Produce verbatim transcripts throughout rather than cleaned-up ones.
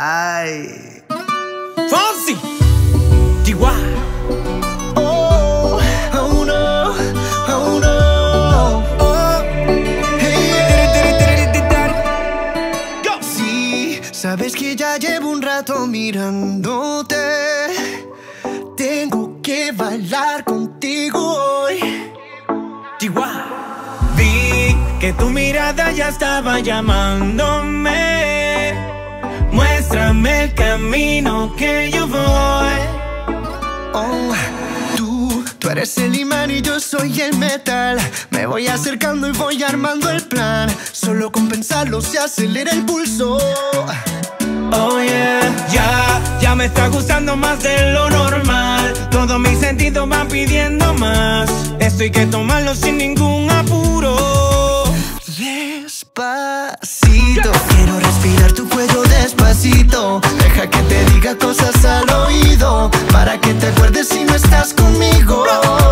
Ay. Fonsi, Chihuahua. Oh, oh no, oh no. Oh, hey, yeah. Sí, sabes que ya llevo un rato mirándote. Tengo que bailar contigo hoy. Chihuahua. Vi que tu mirada ya estaba llamándome. Muéstrame el camino que yo voy. Oh, tú, tú eres el imán y yo soy el metal. Me voy acercando y voy armando el plan. Solo con pensarlo se acelera el pulso. Oh yeah, ya, ya me está gustando más de lo normal. Todos mis sentidos van pidiendo más. Esto hay que tomarlo sin ningún apuro. Despacito, quiero respirar tu cuello despacito. Deja que te diga cosas al oído, para que te acuerdes si no estás conmigo.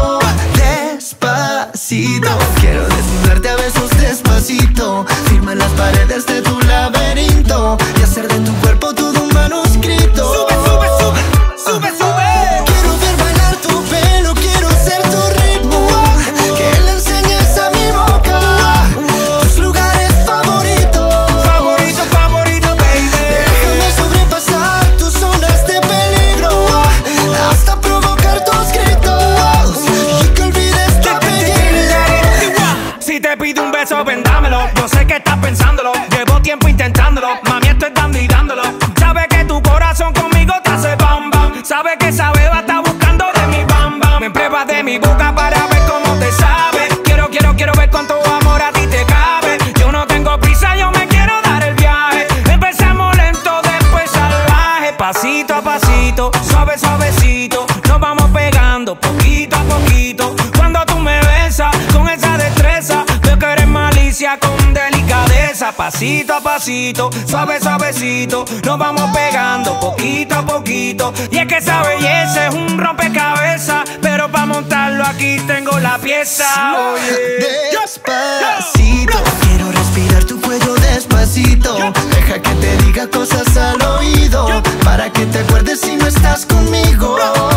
Despacito, quiero desnudarte a besos despacito. Firma las paredes de tu laberinto y hacer de tu cuerpo todo un manuscrito. Sube, sube, sube, sube, sube. Quiero ver bailar tu pelo, quiero ser tu ritmo. Que le enseñes a mi boca tus lugares favoritos. Favorito, favorito, baby. Déjame sobrepasar tus zonas de peligro, hasta provocar tus gritos y que olvides tu apellido. Si te pido un beso, ven dámelo. Yo sé que estás pensándolo, llevo tiempo intentándolo. Mami, esto es dando y dándolo. Sabe que tu corazón conmigo te hace bam bam. Sabe que esa beba está buscando de mi bam bam. Me pruebas de mi boca para ver cómo te sabe. Quiero, quiero, quiero ver cuánto amor a ti te cabe. Yo no tengo prisa, yo me quiero dar el viaje. Empezamos lento, después salvaje. Pasito a pasito, suave, suavecito. Nos vamos pegando poquito a poquito. Cuando tú me besas con esa destreza, veo que eres malicia con delicadeza. Pasito a pasito, suave, suavecito. Nos vamos pegando poquito a poquito. Y es que esa belleza es un rompecabezas, pero para montarlo aquí tengo la pieza. Oye. Despacito, quiero respirar tu cuello despacito. Deja que te diga cosas al oído, para que te acuerdes si no estás conmigo.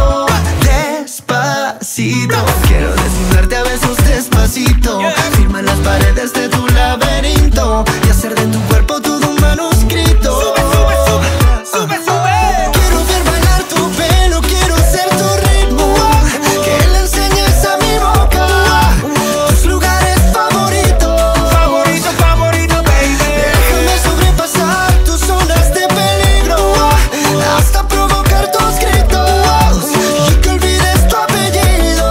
Despacito, quiero desnudarte a besos despacito. Firma las paredes de tu laberinto y hacer de tu cuerpo todo un manuscrito. Sube, sube, sube, sube, sube. Quiero ver bailar tu pelo, quiero ser tu ritmo. Que le enseñes a mi boca tus lugares favoritos. Favorito, favorito, baby. Déjame sobrepasar tus zonas de peligro, hasta provocar tus gritos y que olvides tu apellido.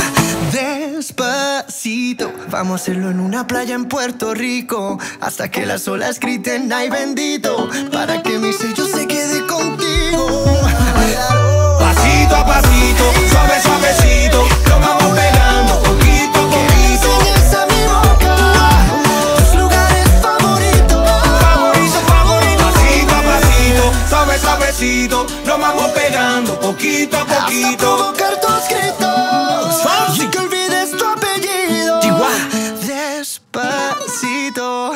Despacito, vamos a hacerlo en una playa en Puerto Rico, hasta que las olas griten ay bendito, para que mi sello se quede contigo. Pasito a pasito, suave, suavecito. Nos vamos pegando poquito a poquito. Enseñes a mi boca tus lugares favoritos. Favorito, favorito. Pasito a pasito, suave, suavecito. Nos vamos pegando poquito a Hasta poquito. provocar tus gritos Fonsi. y que olvides tu apellido. Chihuahua. Despacito.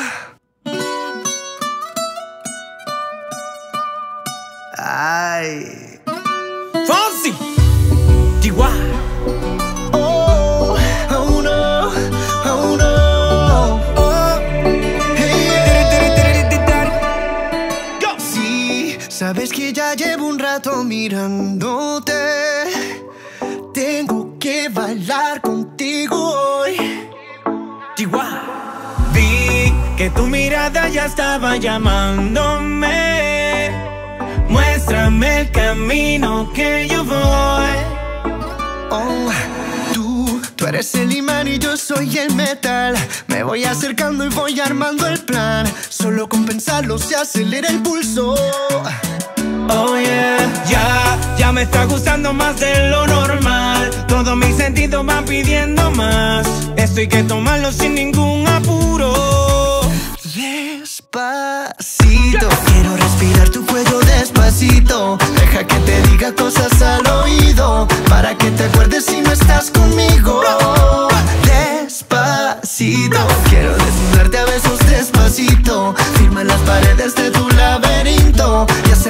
Ay. Fonsi, Chihuahua. Oh, oh no, oh no. Oh, hey, yeah. Sí, sabes que ya llevo un rato mirándote. Tengo que bailar contigo hoy. Chihuahua. Vi que tu mirada ya estaba llamándome. Muéstrame el camino que yo voy. Oh, tú, tú eres el imán y yo soy el metal. Me voy acercando y voy armando el plan. Solo con pensarlo se acelera el pulso. Oh yeah, ya, ya me está gustando más de lo normal. Todos mis sentidos van pidiendo más. Esto hay que tomarlo sin ningún apuro. Despacito, quiero respirar tu cuello despacito. Deja que te diga cosas al oído, para que te acuerdes si no estás conmigo. Despacito, quiero desnudarte a besos despacito. Firma las paredes de tu laberinto y hacer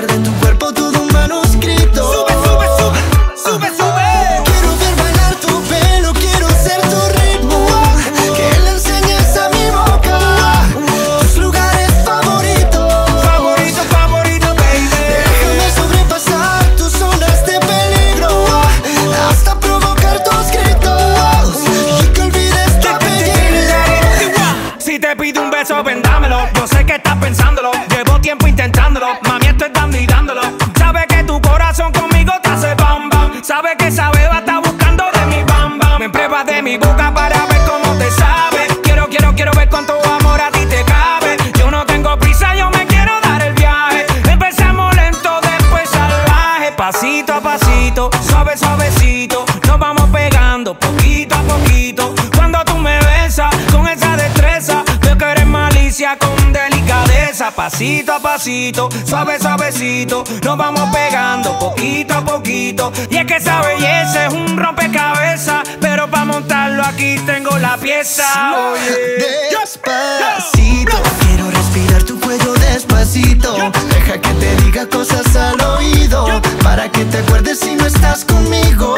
beso, ven, dámelo. Yo sé que estás pensándolo, llevo tiempo intentándolo. Mami, esto es dando y dándolo. Sabe que tu corazón conmigo te hace bam bam. Sabe que esa beba está buscando de mi bam bam. Me pruebas de mi boca para ver cómo te sabe. Quiero, quiero, quiero ver cuánto amor a ti te cabe. Yo no tengo prisa, yo me quiero dar el viaje. Empezamos lento, después salvaje. Pasito a pasito, suave, suavecito. Nos vamos pegando poquito a poquito. Cuando tú me besas con esa destreza, veo que eres malicia con delicadeza. Pasito a pasito, suave, suavecito. Nos vamos pegando poquito a poquito. Y es que esa belleza es un rompecabezas, pero para montarlo aquí tengo la pieza. Oye, despacito, quiero respirar tu cuello despacito. Deja que te diga cosas al oído, para que te acuerdes si no estás conmigo.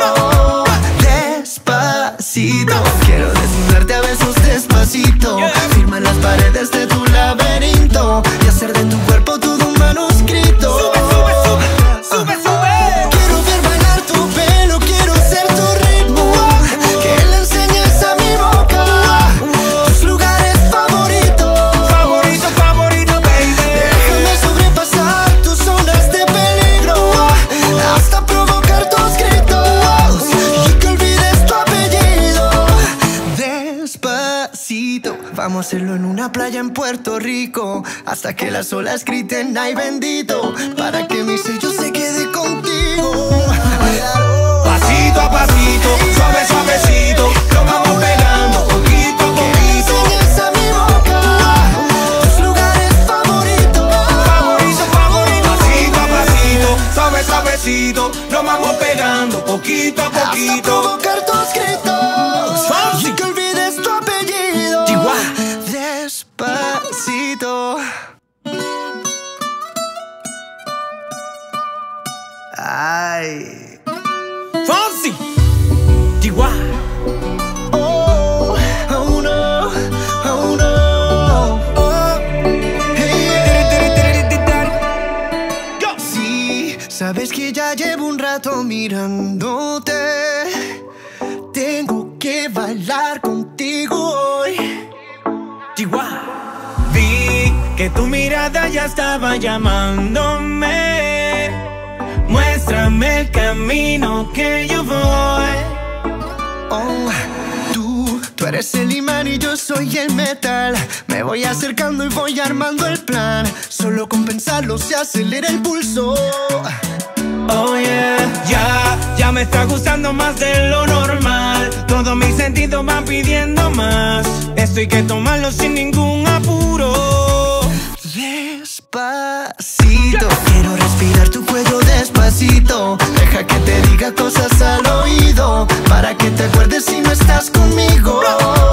Despacito, quiero desnudarte a besos despacito. Firma en las paredes de tu laberinto y hacer de tu cuerpo todo un manuscrito. Sube, sube, sube, sube, sube. Quiero ver bailar tu pelo, quiero ser tu ritmo, que le enseñes a mi boca tus lugares favoritos. Favorito, favorito, baby. Déjame sobrepasar tus zonas de peligro, hasta provocar tus gritos y que olvides tu apellido. Despacito, vamos a hacerlo en una playa en Puerto Rico, hasta que las olas griten ay bendito, para que mi sello se quede contigo. Pasito a pasito, suave, suavecito. Nos vamos pegando poquito a poquito. Enseñas a mi boca tus lugares favoritos. Favorito, favorito. Pasito a pasito, suave, suavecito. Nos vamos pegando poquito a Hasta poquito. provocar tus gritos Fonsi. y que olvides tu apellido. Chihuahua. Despacito. Ay. Fonsi, Chihuahua. Oh, oh no, oh no. Oh, hey, yeah. Sí, sabes que ya llevo un rato mirándote. Tengo que bailar contigo hoy. Chihuahua. Vi que tu mirada ya estaba llamándome. Muéstrame el camino que yo voy. Oh, tú, tú eres el imán y yo soy el metal. Me voy acercando y voy armando el plan. Solo con pensarlo se acelera el pulso. Oh yeah, ya, ya me está gustando más de lo normal. Todos mis sentidos van pidiendo más. Esto hay que tomarlo sin ningún apuro. Despacito, quiero respirar tu cuello despacito. Deja que te diga cosas al oído, para que te acuerdes si no estás conmigo.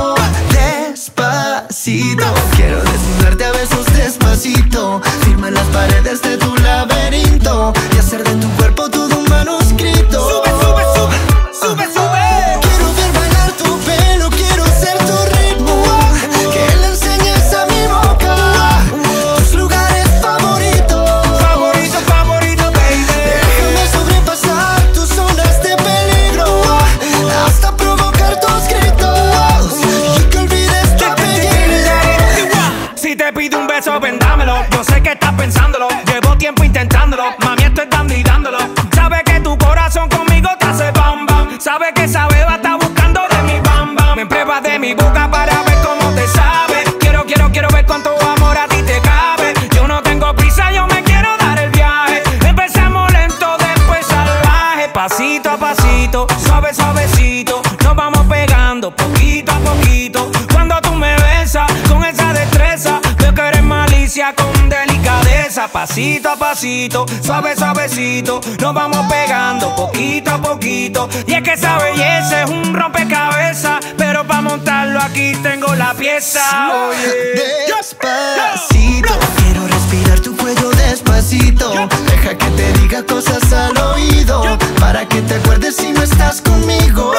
Despacito, quiero desnudarte a besos despacito. Firma en las paredes de tu laberinto y hacer de tu cuerpo todo un manuscrito. Sube, sube, sube, sube, sube. Quiero ver bailar tu pelo, quiero ser tu ritmo, que le enseñes a mi boca tus lugares favoritos. Favorito, favorito, baby. Déjame sobrepasar tus zonas de peligro, hasta provocar tus gritos y que olvides tu apellido. Si te pido un beso, ven, dámelo. Yo sé que estás pensándolo, llevo tiempo intentándolo. Mami, esto es dando y dándolo. Sabe que tu corazón conmigo te hace bam bam. Sabe que esa beba está buscando de mi bam bam. Me pruebas de mi boca para ver cómo te sabe. Quiero, quiero, quiero ver cuánto amor a ti te cabe. Yo no tengo prisa, yo me quiero dar el viaje. Empezamos lento, después salvaje. Pasito a pasito, suave, suavecito. Nos vamos pegando poquito a poquito. Cuando tú me besas con esa destreza, veo que eres malicia con delicadeza. Pasito a pasito, suave, suavecito. Nos vamos pegando poquito a poquito. Y es que esa belleza es un rompecabezas, pero para montarlo aquí tengo la pieza. Oye, Despacito, quiero respirar tu cuello despacito. Deja que te diga cosas al oído, para que te acuerdes si no estás conmigo.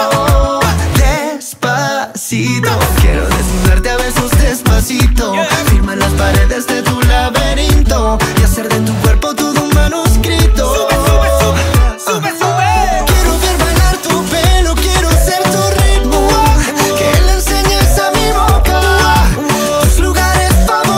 Despacito, quiero desnudarte a besos despacito. Firma en las paredes de tu laberinto y hacer de tu cuerpo todo un manuscrito. sube, sube, sube, sube, sube. Quiero ver bailar tu pelo, quiero ser tu ritmo, que le enseñes a mi boca tus lugares favoritos.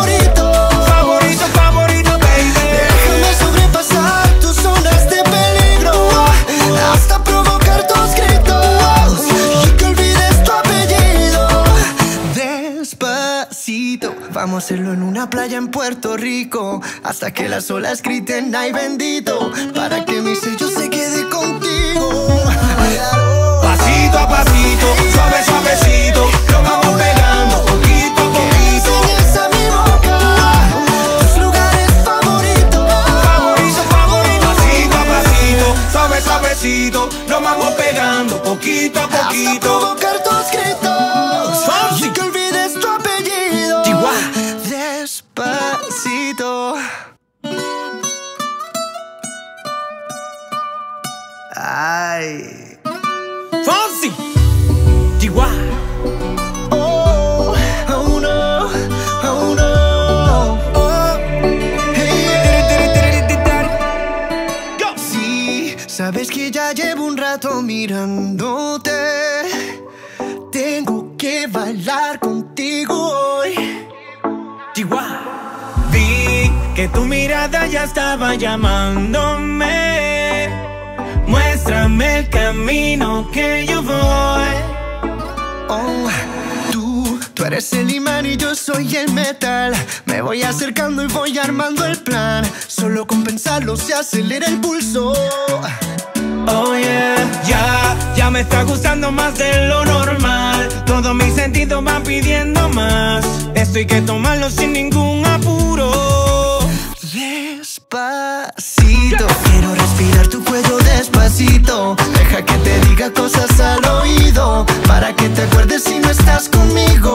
Despacito, vamos a hacerlo en una playa en Puerto Rico, hasta que las olas griten ay bendito, para que mi sello se quede contigo. Pasito a pasito, suave suavecito, lo vamos pegando poquito a poquito. Enseñas a mi boca tus lugares favoritos, Favorito, favorito. Pasito a pasito, suave suavecito, lo vamos pegando poquito a hasta poquito. provocar tus gritos y que olvides tu apellido. Chihuahua. Despacito. Ay. Fonsi, Chihuahua. Oh, oh no, oh no. Oh, hey. Go. Sí, sabes que ya llevo un rato mirándote. Tengo que bailar contigo hoy. Chihuahua. Vi que tu mirada ya estaba llamándome. Muéstrame el camino que yo voy. Oh, tú, tú eres el imán y yo soy el metal. Me voy acercando y voy armando el plan. Solo con pensarlo se acelera el pulso. Oh yeah, ya, ya me está gustando más de lo normal. Todos mis sentidos van pidiendo más. Esto hay que tomarlo sin ningún apuro. Despacito, quiero respirar tu cuello despacito. Deja que te diga cosas al oído, para que te acuerdes si no estás conmigo.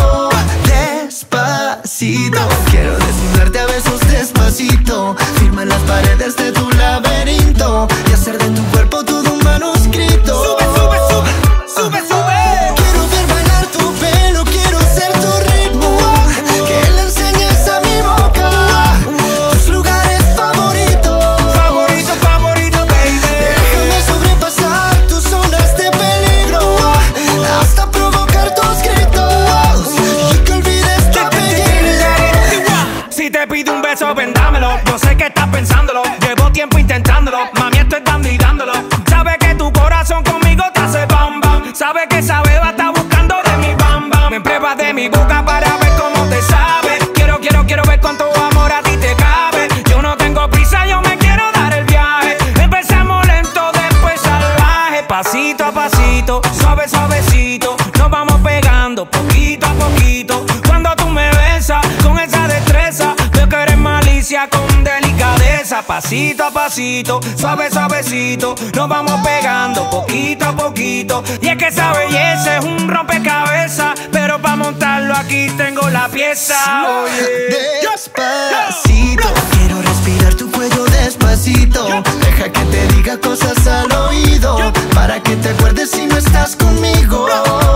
Despacito, quiero desnudarte a besos despacito. Firma en las paredes de tu laberinto y hacer de tu cuerpo todo un manuscrito. Sube, sube, sube, sube, sube. Quiero ver bailar tu pelo, quiero ser tu ritmo, que le enseñes a mi boca tus lugares favoritos. Favorito, favorito, baby. Déjame sobrepasar tus zonas de peligro, hasta provocar tus gritos y que olvides tu apellido. Si te pido un beso, ven dámelo. Yo sé que estás pensándolo, llevo tiempo intentándolo. Mami, estoy dando y dándolo. Sabe que tu corazón conmigo te hace bam bam. Sabe que esa beba está buscando de mi bam bam. Me pruebas de mi boca para ver cómo te sabe. Quiero, quiero, quiero ver cuánto amor a ti te cabe. Yo no tengo prisa, yo me quiero dar el viaje. Empezamos lento, después salvaje. Pasito a pasito, suave, suavecito, nos vamos pegando poquito a poquito. Cuando tú me besas con esa destreza, veo que eres malicia con delicadeza. Pasito a pasito, suave, suavecito, nos vamos pegando poquito a poquito. Y es que esa belleza es un rompecabezas, pero para montarlo aquí tengo la pieza. Oye. Despacito, quiero respirar tu cuello despacito. Deja que te diga cosas al oído, para que te acuerdes si no estás conmigo.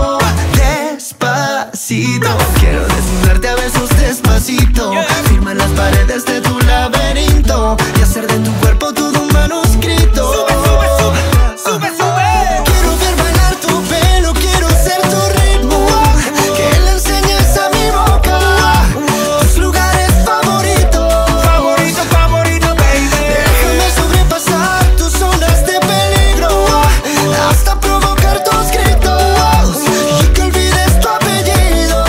Despacito, quiero desnudarte a besos despacito. Firma en las paredes de tu laberinto y hacer de tu cuerpo todo un manuscrito. Sube, sube, sube, sube, sube. Quiero ver bailar tu pelo, quiero ser tu ritmo, que le enseñes a mi boca tus lugares favoritos. Favorito, favorito, baby. Déjame sobrepasar tus zonas de peligro, hasta provocar tus gritos y que olvides tu apellido.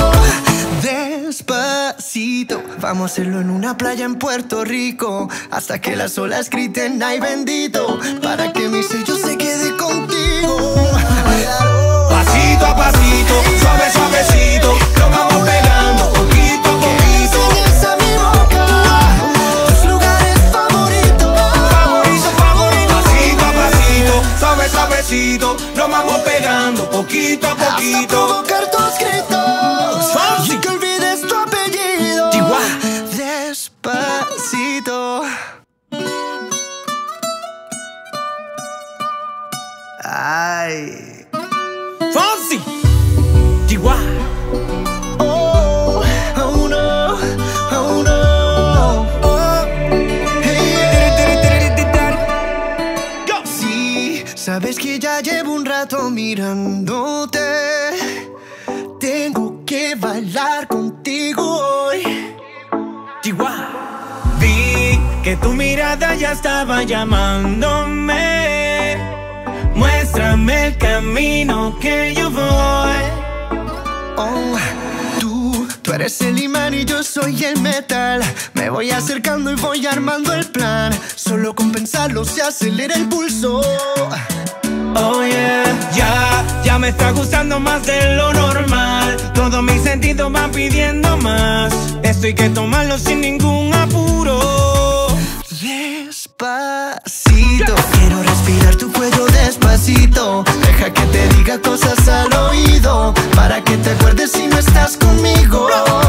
Despacito, vamos a hacerlo en una playa en Puerto Rico, hasta que las olas griten ay bendito, para que mi sello se quede contigo. Pasito a pasito, suave, suavecito, lo vamos pegando poquito a poquito. Enseñas a mi boca tus lugares favoritos. Favorito, favorito. Pasito a pasito, suave, suavecito, lo vamos pegando poquito a Hasta poquito. provocar tus gritos y que olvides tu apellido. Chihuahua. Despacito. Ay. Fonsi, Chihuahua. Oh, oh no, oh no. Oh, hey. Go. Sí, sabes que ya llevo un rato mirándote. Tengo que bailar contigo hoy. Chihuahua. Vi que tu mirada ya estaba llamándome. Muéstrame el camino que yo voy. Oh, tú, tú tú eres el imán y yo soy el metal. Me voy acercando y voy armando el plan. Solo con pensarlo se acelera el pulso. Oh yeah, ya, ya me está gustando más de lo normal. Todos mis sentidos van pidiendo más. Esto hay que tomarlo sin ningún apuro. Despacito, quiero respirar tu cuello despacito. Deja que te diga cosas al oído, para que te acuerdes si no estás conmigo.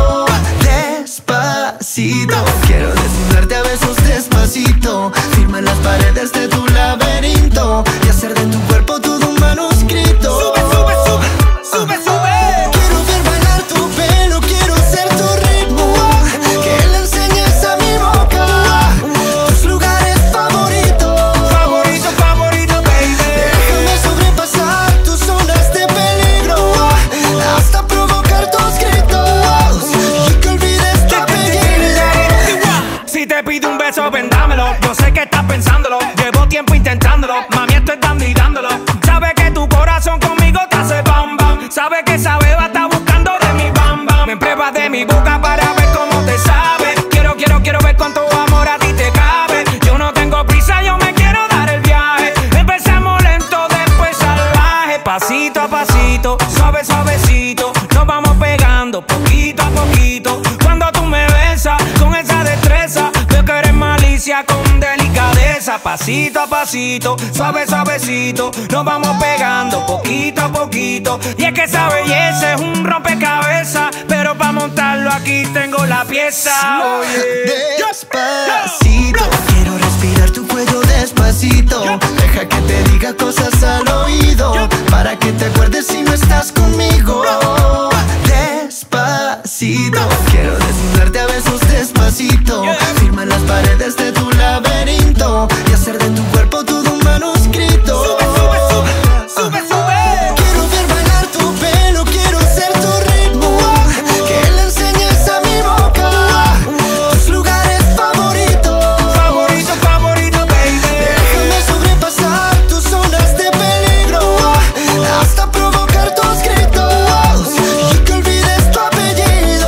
Despacito, quiero desnudarte a besos despacito. Firma en las paredes de tu laberinto y hacer de tu cuerpo todo un manuscrito. Sube, sube, sube, sube, sube. Quiero ver bailar tu pelo, quiero ser tu ritmo. Que le enseñes a mi boca tus lugares favoritos. Favorito, favorito, baby. Déjame sobrepasar tus zonas de peligro, hasta provocar tus gritos y que olvides tu apellido. Si te pido un beso, ven dámelo. Yo sé que estás pensándolo, llevo tiempo intentándolo. Mami, esto es dando y dándolo. Sabe que tu corazón conmigo te hace bam bam. Sabe que esa beba está buscando de mi bam bam. Me pruebas de mi boca para ver cómo te sabe. Quiero, quiero, quiero ver cuánto amor a ti te cabe. Yo no tengo prisa, yo me quiero dar el viaje. Empezamos lento, después salvaje. Pasito a pasito, suave, suavecito. Nos vamos pegando poquito a poquito. Cuando tú me besas con esa destreza, veo que eres malicia con delicadeza. Pasito a pasito, suave, suavecito. Nos vamos pegando poquito a poquito. Y es que esa belleza es un rompecabezas, pero para montarlo aquí tengo la pieza. Oye. Despacito, quiero respirar tu cuello despacito. Deja que te diga cosas al oído, para que te acuerdes si no estás conmigo. Despacito, quiero desnudarte a besos despacito. Firma en las paredes de tu laberinto y hacer de tu cuerpo todo un manuscrito. Sube, sube, sube, sube, sube. Quiero ver bailar tu pelo, quiero ser tu ritmo. Que le enseñes a mi boca tus lugares favoritos. Favorito, favorito, baby. Déjame sobrepasar tus zonas de peligro, hasta provocar tus gritos y que olvides tu apellido.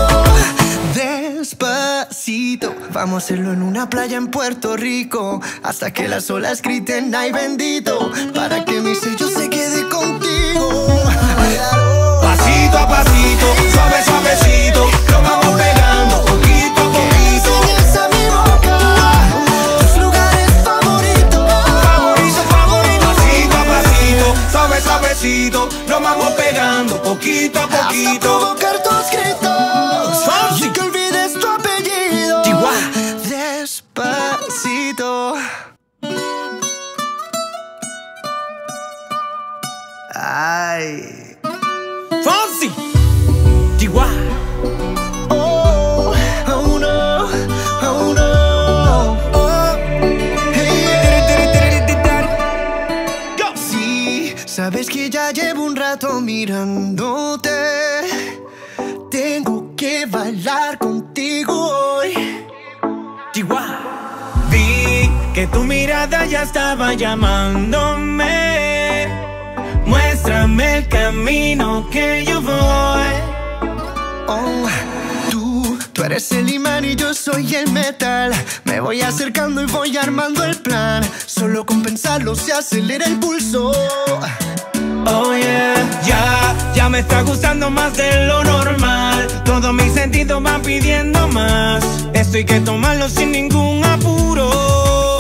Despacito, vamos a hacerlo en una playa en Puerto Rico, hasta que las olas griten ay bendito, para que mi sello se quede contigo. Pasito a pasito, suave, suavecito. Nos vamos pegando poquito a poquito. Enseñes a mi boca tus lugares favoritos. Favorito, favorito. Pasito a pasito, suave, suavecito. Nos vamos pegando poquito a Hasta poquito. provocar tus gritos y que olvides tu apellido. Chihuahua. Despacito. Ay. Fonsi, Chihuahua. Oh, oh no, oh no. Oh, hey, yeah. Sí, sabes que ya llevo un rato mirándote. Tengo que bailar contigo hoy. Chihuahua. Vi que tu mirada ya estaba llamándome. Muéstrame el camino que yo voy. Oh, tú, tú eres el imán y yo soy el metal. Me voy acercando y voy armando el plan. Solo con pensarlo se acelera el pulso. Oh yeah, ya, ya me está gustando más de lo normal. Todos mis sentidos van pidiendo más. Esto hay que tomarlo sin ningún apuro.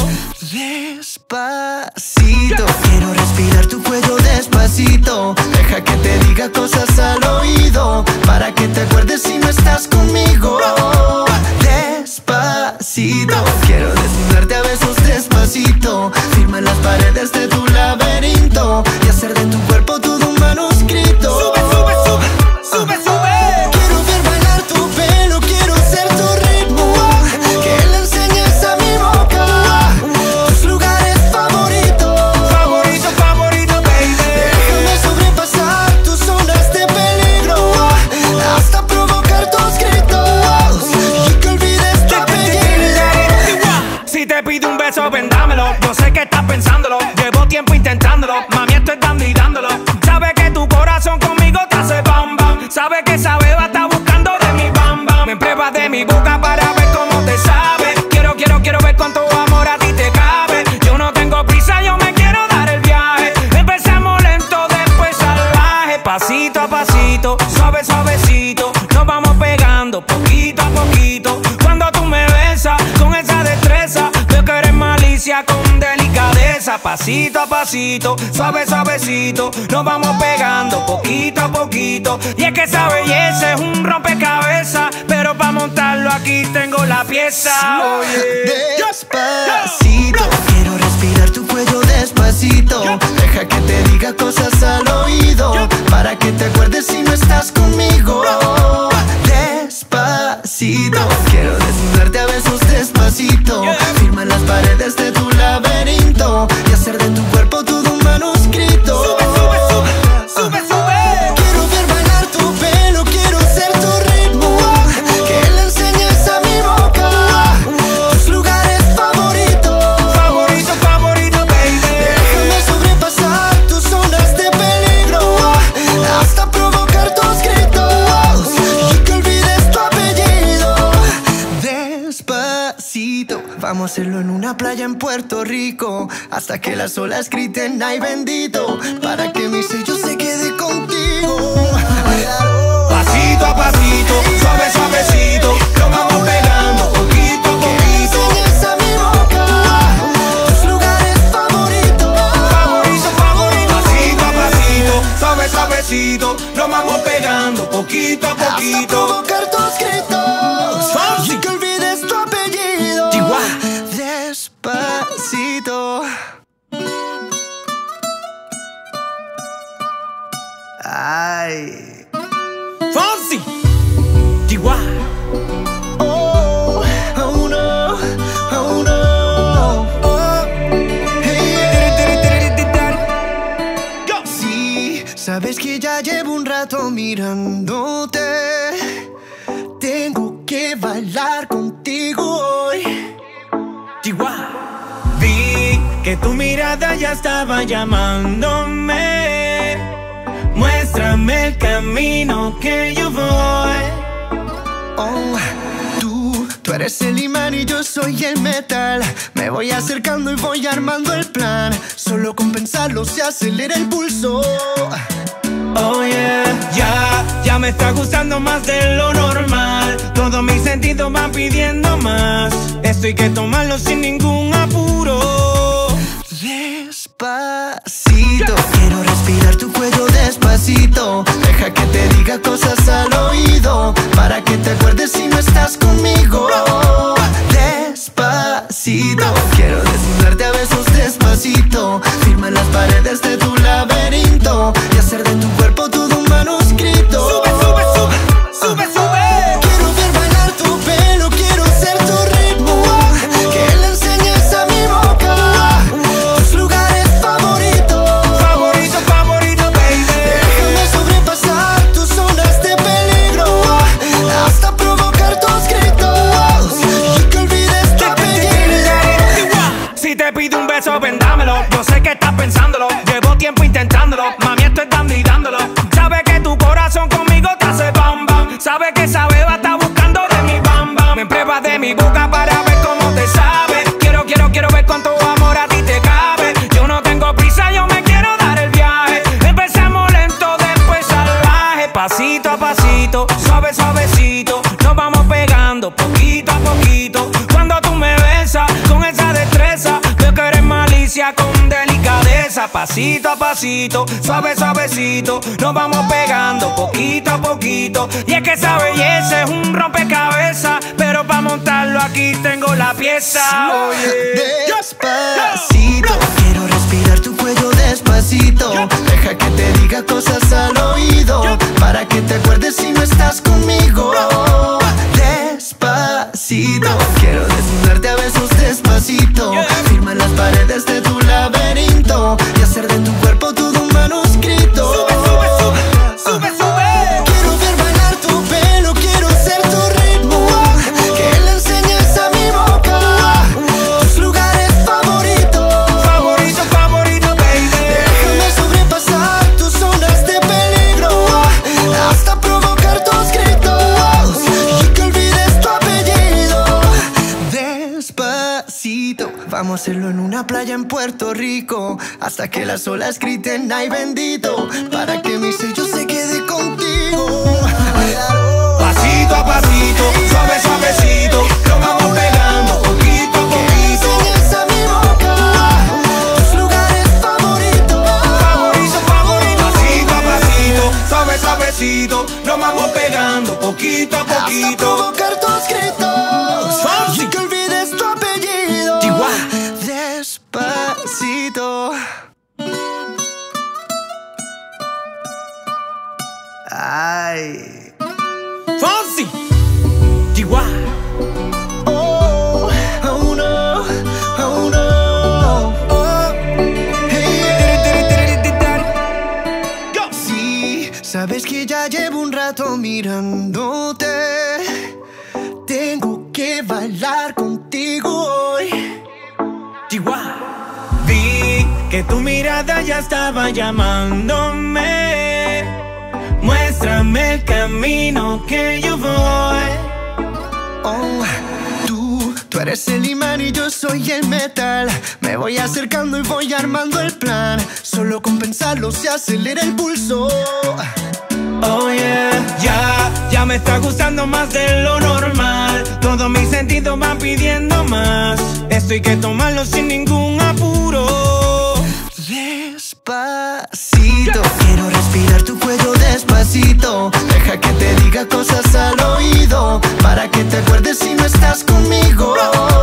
Despacito, quiero respirar tu cuello despacito. Deja que te diga cosas al oído, para que te acuerdes si no estás conmigo. Despacito, quiero desnudarte a besos despacito. Firma en las paredes de tu laberinto y hacer de tu cuerpo todo un manuscrito. Sube, sube, sube, sube, sube. Quiero ver bailar tu pelo, quiero ser tu ritmo. Que le enseñes a mi boca tus lugares favoritos. Favorito, favorito, baby. Déjame sobrepasar tus zonas de peligro, hasta provocar tus gritos y que olvides tu apellido. Si te pido un beso, ven dámelo. Yo sé que estás pensándolo, llevo pegando poquito a poquito. Cuando tú me besas con esa destreza, veo que eres malicia con delicadeza. Pasito a pasito, suave suavecito, nos vamos pegando poquito a poquito. Y es que esa belleza es un rompecabezas, pero para montarlo aquí tengo la pieza. Oye, despacito, quiero respirar tu cuello despacito. Deja que te diga cosas al oído, para que te acuerdes si no estás conmigo. Despacito, quiero desnudarte a besos despacito. Firma las paredes de tu laberinto y hacer de tu cuerpo todo un manuscrito. Sube, sube, sube, sube, sube. Quiero ver bailar tu pelo, quiero ser tu ritmo, que le enseñes a mi boca tus lugares favoritos. Favorito, favorito, baby. Déjame sobrepasar tus zonas de peligro, hasta provocar tus gritos y que olvides tu apellido. Despacito, vamos a hacerlo en una playa en Puerto Rico, hasta que las olas griten ay bendito, para que mi sello se quede contigo. Pasito a pasito, suave suavecito, nos vamos pegando poquito a poquito. Enseñas a mi boca tus lugares favoritos. Favorito, favorito. Pasito a pasito, suave suavecito, nos vamos pegando poquito a Hasta poquito. provocar tus gritos Fonsi. y que olvides tu apellido. Chihuahua. Despacito. Ay. Fonsi, Chihuahua. Oh, oh no, oh no. Oh, hey, yeah. Sí, sabes que ya llevo un rato mirándote. Tengo que bailar contigo hoy. Chihuahua. Vi que tu mirada ya estaba llamándome. Muéstrame el camino que yo voy. Oh, tú, tú eres el imán y yo soy el metal. Me voy acercando y voy armando el plan. Solo con pensarlo se acelera el pulso. Oh yeah, ya, ya me está gustando más de lo normal. Todos mis sentidos van pidiendo más. Esto hay que tomarlo sin ningún apuro. Despacito, quiero respirar tu cuello despacito. Deja que te diga cosas al oído, para que te acuerdes si no estás conmigo. Despacito, quiero desnudarte a besos despacito. Firma las paredes de tu laberinto y hacer de tu cuerpo todo un manuscrito. Sube, sube, sube, sube, sube. Quiero ver bailar tu pelo, quiero ser tu ritmo, que le enseñes a mi boca tus lugares favoritos. Favorito, favorito, baby. Déjame sobrepasar tus zonas de peligro, hasta provocar tus gritos y que olvides tu apellido. Si te pido un beso, ven dámelo. Yo sé que estás pensándolo, llevo tiempo intentándolo. Mami, esto es dando y dándolo. Sabe que tu corazón conmigo te hace bam bam. Sabe que esa beba está buscando de mi bam bam. Me pruebas de mi boca para ver cómo te sabe. Quiero, quiero, quiero ver cuánto amor a ti te cabe. Yo no tengo prisa, yo me quiero dar el viaje. Empezamos lento, después salvaje. Pasito a pasito, suave, suavecito, nos vamos pegando poquito a poquito. Cuando tú me besas con esa destreza, veo que eres malicia con delicadeza. Pasito a pasito, suave, suavecito, nos vamos pegando poquito a poquito. Y es que esa belleza es un rompecabezas, pero para montarlo aquí tengo la pieza. Oye, Despacito, quiero respirar tu cuello despacito. Deja que te diga cosas al oído, para que te acuerdes si no estás conmigo. Despacito, quiero desnudarte a besos despacito. Firma las paredes de tu laberinto y hacer de tu cuerpo todo un manuscrito. sube, sube, sube, sube, sube. Quiero ver bailar tu pelo, quiero ser tu ritmo, que le enseñes a mi boca tus lugares favoritos. Favorito, favorito, baby. Déjame sobrepasar tus zonas de peligro, hasta provocar tus gritos y que olvides tu apellido. Despacito, vamos a hacerlo en una playa en Puerto Rico, hasta que las olas griten ay bendito, para que mi sello se quede contigo. Pasito a pasito, pegando poquito a poquito. Hasta provocar tus gritos Fonsi. y que olvides tu apellido. Chihuahua. Despacito. Ay. Fonsi. Chihuahua. Oh, oh no, oh no. Oh, hey. Sí, sabes que ya llevo un rato mirándote. Tengo que bailar contigo hoy. Chihuahua. Vi que tu mirada ya estaba llamándome. Muéstrame el camino que yo voy. Oh, tú, tú eres el imán y yo soy el metal. Me voy acercando y voy armando el plan. Solo con pensarlo se acelera el pulso. Oh yeah, ya, ya me está gustando más de lo normal. Todos mis sentidos van pidiendo más. Esto hay que tomarlo sin ningún apuro. Despacito, quiero respirar tu cuello despacito. Deja que te diga cosas al oído, para que te acuerdes si no estás conmigo.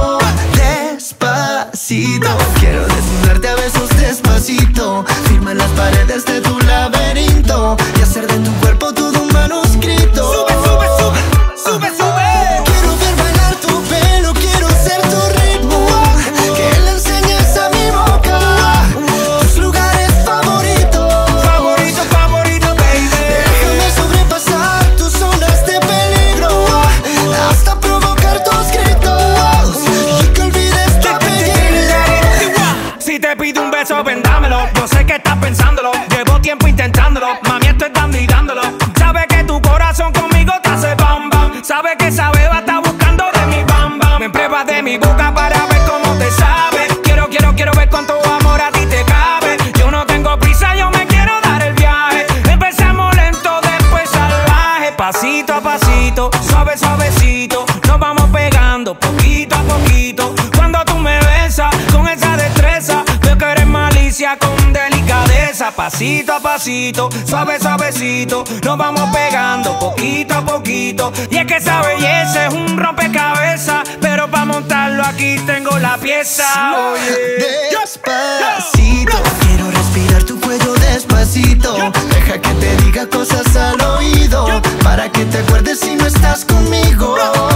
Despacito, quiero desnudarte a besos despacito. Firma las paredes de tu laberinto y hacer de tu cuerpo todo un manuscrito. Sube, sube, sube, sube, sube. Quiero ver bailar tu pelo, quiero ser tu ritmo. Que le enseñes a mi boca tus lugares favoritos. Favorito, favorito, baby. Déjame sobrepasar tus zonas de peligro, hasta provocar tus gritos y que olvides tu apellido. Si te pido un beso, vendámelo. Yo sé que estás pensándolo. Llevo tiempo intentándolo. Mami, esto es dando y dándolo. Sabe que tu corazón conmigo te hace bam bam. Sabe que esa beba está buscando de mi bam bam. Me pruebas de mi boca para ver cómo te sabe. Quiero, quiero, quiero ver cuánto amor a ti te cabe. Yo no tengo prisa, yo me quiero dar el viaje. Empezamos lento, después salvaje. Pasito a pasito, suave, suavecito. Nos vamos pegando poquito a poquito. Cuando tú me besas con esa destreza, veo que eres malicia con delicadeza. Pasito a pasito, suave, suavecito. Nos vamos pegando poquito a poquito. Y es que esa belleza es un rompecabezas, pero para montarlo aquí tengo la pieza. Oye. Despacito, quiero respirar tu cuello despacito. Deja que te diga cosas al oído, para que te acuerdes si no estás conmigo.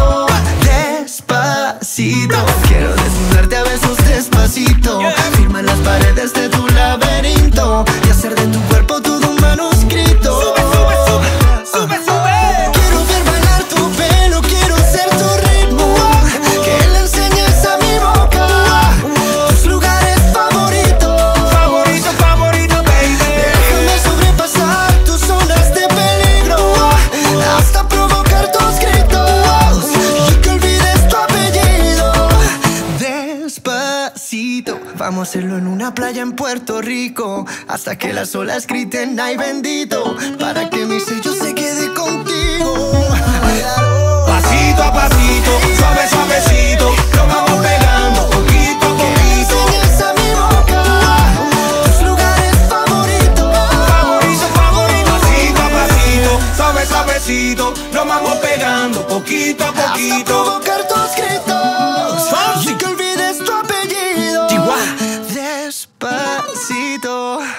Despacito, quiero desnudarte a besos despacito. Firma las paredes de tu laberinto y hacer de tu cuerpo todo un manuscrito. Sube, sube, sube, sube, sube. Quiero ver bailar tu pelo, quiero ser tu ritmo. Que le enseñes a mi boca tus lugares favoritos. Favorito, favorito, baby. Déjame sobrepasar tus zonas de peligro, hasta provocar tus gritos y que olvides tu apellido. Despacito, vamos a hacerlo en una playa en Puerto Rico, hasta que las olas griten ay bendito, para que mi sello se quede contigo. Pasito a pasito, suave, suavecito. Nos vamos pegando poquito a Que le poquito. enseñes a mi boca tus lugares favoritos. Favorito, favorito. Pasito a pasito, suave, suavecito. Nos vamos pegando poquito a Hasta poquito. provocar tus gritos Fonsi. y que olvides tu apellido. Chihuahua. Despacito.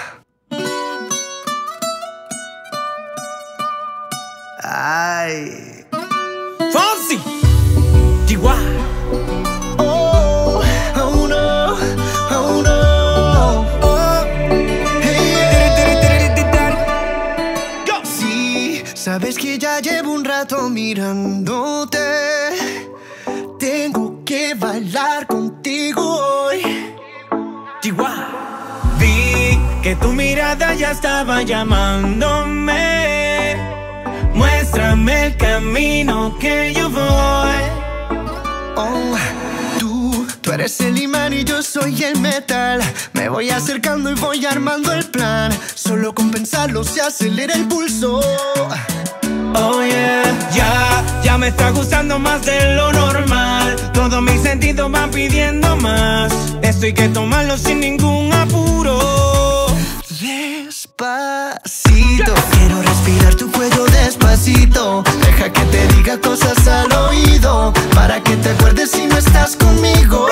Ay. Fonsi. Chihuahua. Oh, oh no, oh no. Oh, hey. Sí, sabes que ya llevo un rato mirándote. Tengo que bailar contigo hoy. Chihuahua. Vi que tu mirada ya estaba llamándome. Muéstrame el camino que yo voy. Oh, tú, tú eres el imán y yo soy el metal. Me voy acercando y voy armando el plan. Solo con pensarlo se acelera el pulso. Oh yeah, ya, ya me está gustando más de lo normal. Todos mis sentidos van pidiendo más. Esto hay que tomarlo sin ningún apuro. Despacito, quiero respirar tu cuello despacito. despacito. Deja que te diga cosas al oído, para que te acuerdes si no estás conmigo.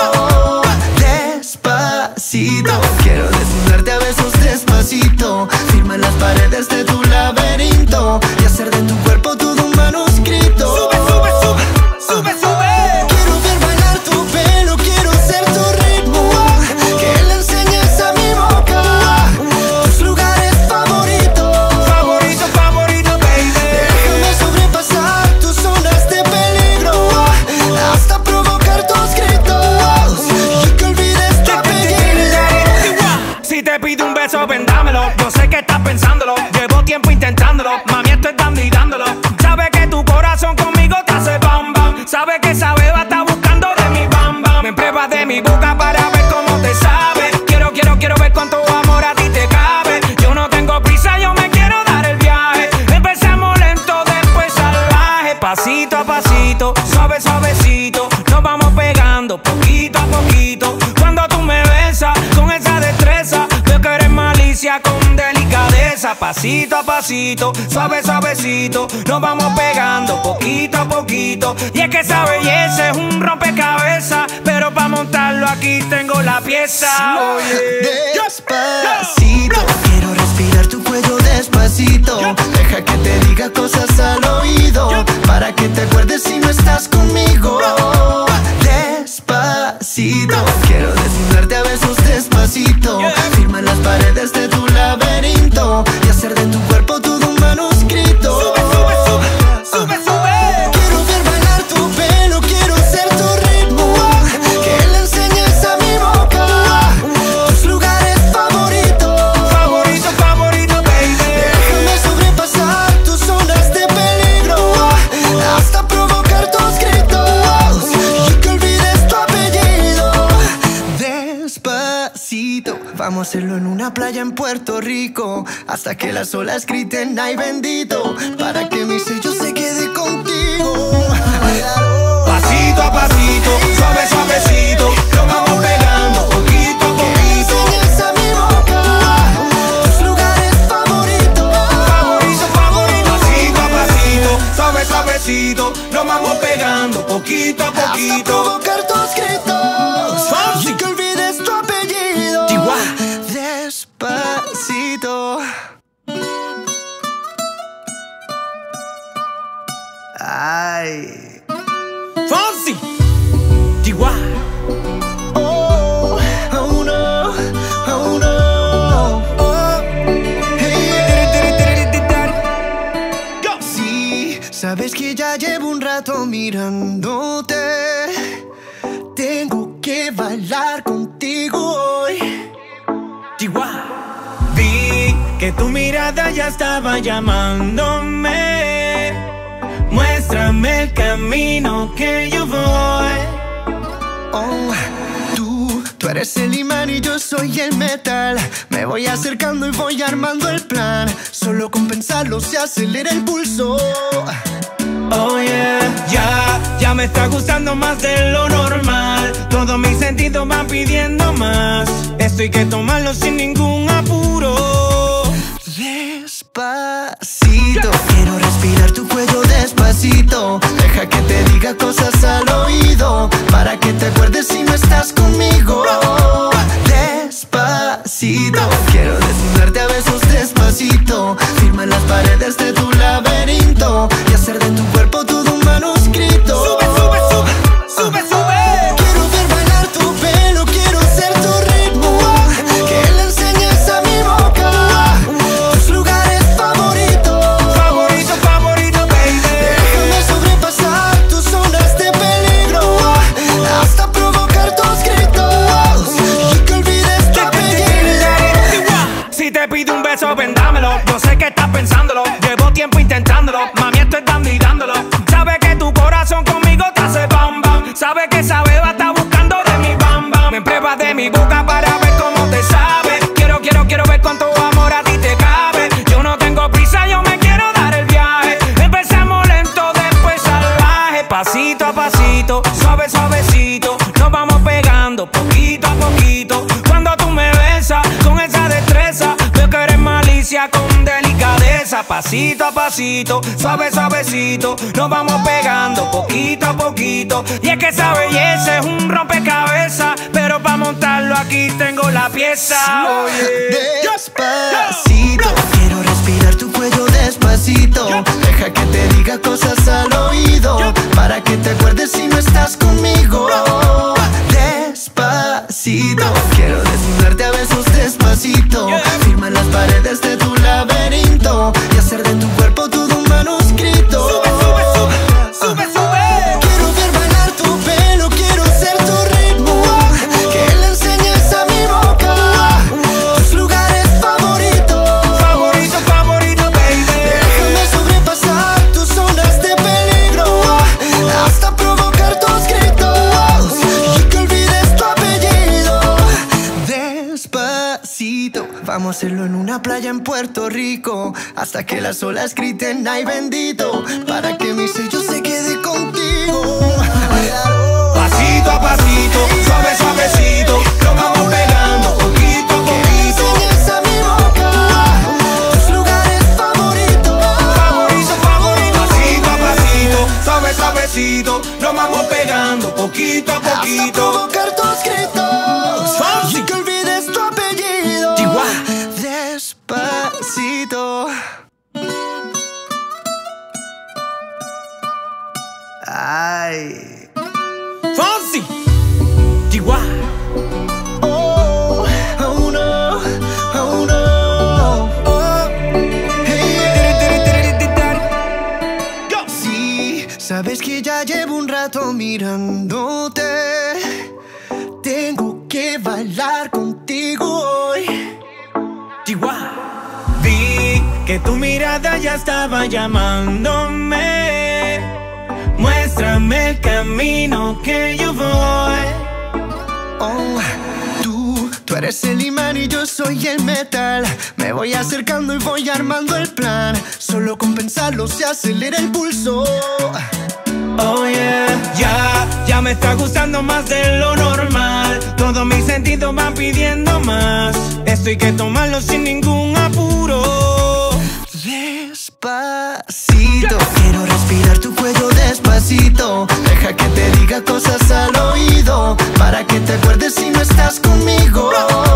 Despacito, quiero desnudarte a besos despacito. Firma las paredes de tu laberinto y hacer de tu cuerpo todo un manuscrito. Sube, sube, sube, sube, sube. Quiero ver bailar tu pelo, quiero ser tu ritmo, que le enseñes a mi boca tus lugares favoritos. Favorito, favorito, baby. Déjame sobrepasar tus zonas de peligro, hasta provocar tus gritos y que olvides tu apellido. Si te pido un beso, ven dámelo. Yo sé que estás pensándolo, llevo tiempo intentándolo. Mami, esto es dando y dándolo. Sabe que tu corazón conmigo te hace bam bam. Sabe que esa beba está buscando de mi bam bam. Me pruebas de mi boca para ver cómo te sabe. Quiero, quiero, quiero ver cuánto amor a ti te cabe. Yo no tengo prisa, yo me quiero dar el viaje. Empezamos lento, después salvaje. Pasito a pasito, suave, suavecito. Nos vamos pegando poquito a poquito. Cuando tú me besas con esa destreza, veo que eres malicia con delicadeza. Pasito a pasito, suave, suavecito. Nos vamos pegando poquito a poquito. Y es que esa belleza es un rompecabezas, pero para montarlo aquí tengo la pieza. Oye, despacito, quiero respirar tu cuello despacito. Deja que te diga cosas al oído, para que te acuerdes si no estás conmigo. Despacito, quiero desnudarte a besos despacito. Firma las paredes de tu laberinto y hacer de tu cuerpo todo un manuscrito. Sube, sube, sube, sube, sube. Quiero ver bailar tu pelo, quiero ser tu ritmo, que le enseñes a mi boca tus lugares favoritos. Favorito, favorito, baby. Déjame sobrepasar tus zonas de peligro, hasta provocar tus gritos y que olvides tu apellido. Despacito, vamos a hacerlo en una playa en Puerto Rico, hasta que las olas griten ay bendito, para que mi sello se quede contigo. Pasito a pasito, suave, suavecito. Nos vamos pegando poquito a poquito. Enseñas a mi boca tus lugares favoritos. Favorito, favorito. Pasito a pasito, suave, suavecito. Nos vamos pegando poquito a Hasta poquito. provocar tus gritos Fancy. y que olvides tu apellido. Chihuahua. Despacito. Ay. Fancy. Chihuahua. Oh, oh no, oh no. Oh, hey. Go. Sí, sabes que ya llevo un rato mirándote. Tengo que bailar contigo hoy. Chihuahua. Vi que tu mirada ya estaba llamándome. Muéstrame el camino que yo voy. Oh, tú, tú eres el imán y yo soy el metal. Me voy acercando y voy armando el plan. Solo con pensarlo se acelera el pulso. Oh yeah, ya, ya me está gustando más de lo normal. Todos mis sentidos van pidiendo más. Esto hay que tomarlo sin ningún apuro. Despacito, quiero respirar tu cuello despacito. Deja que te diga cosas al oído, para que te acuerdes si no estás conmigo. Despacito, quiero desnudarte a besos despacito. Firma las paredes de tu laberinto y hacer de tu cuerpo todo un manuscrito. Sube, sube, sube, sube, sube. Quiero ver bailar tu pelo, quiero ser tu ritmo, que le enseñes a mi boca tus lugares favoritos. Favorito, favorito, baby. Déjame sobrepasar tus zonas de peligro, hasta provocar tus gritos y que olvides tu apellido. Si te pido un beso, ven dámelo. Yo sé que estás pensándolo, llevo tiempo intentándolo. Mami, esto es dando y dándolo. Sabe que tu corazón conmigo te hace bam bam. Sabe que esa beba está buscando de mi bam bam. Me pruebas de mi boca para ver cómo te sabe. Quiero, quiero, quiero ver cuánto amor a ti te cabe. Yo no tengo prisa, yo me quiero dar el viaje. Empezamos lento, después salvaje. Pasito a pasito, suave, suavecito. Nos vamos pegando poquito a poquito. Cuando tú me besas con esa destreza, veo que eres malicia con delicadeza. pasito a pasito, suave suavecito, nos vamos pegando poquito a poquito. Y es que esa belleza es un rompecabezas, pero para montarlo aquí tengo la pieza. Oye, despacito, quiero respirar tu cuello despacito. Deja que te diga cosas al oído, para que te acuerdes si no estás conmigo. Despacito, quiero desnudarte a besos despacito. Firma las paredes de tu laberinto y hacer de tu cuerpo todo un manuscrito. Sube, sube, sube, sube, sube. Quiero ver bailar tu pelo, quiero ser tu ritmo, que le enseñes a mi boca tus lugares favoritos. Favorito, favorito, baby. Déjame sobrepasar tus zonas de peligro, hasta provocar tus gritos y que olvides tu apellido. Despacito, vamos a hacerlo en una playa en Puerto Rico, hasta que las olas griten ay bendito, para que mi sello se quede contigo. Pasito a pasito, suave suavecito, nos vamos pegando poquito a poquito. Enseñes a mi boca tus lugares favoritos. Favorito, favorito, pasito a pasito, suave suavecito, nos vamos pegando poquito a Hasta poquito. provocar tus gritos Fancy. y que olvides tu apellido. Chihuahua. Despacito. Ay. Fonsi, Chihuahua. Oh, oh no, oh no. Oh, hey. Sí, sabes que ya llevo un rato mirándote. Tengo que bailar contigo hoy. Chihuahua. Vi que tu mirada ya estaba llamándome. Muéstrame el camino que yo voy. Oh, tú, tú eres el imán y yo soy el metal. Me voy acercando y voy armando el plan. Solo con pensarlo se acelera el pulso. Oh yeah, ya, ya me está gustando más de lo normal. Todos mis sentidos van pidiendo más. Esto hay que tomarlo sin ningún apuro. Despacito, quiero respirar tu cuello despacito. Deja que te diga cosas al oído, para que te acuerdes si no estás conmigo.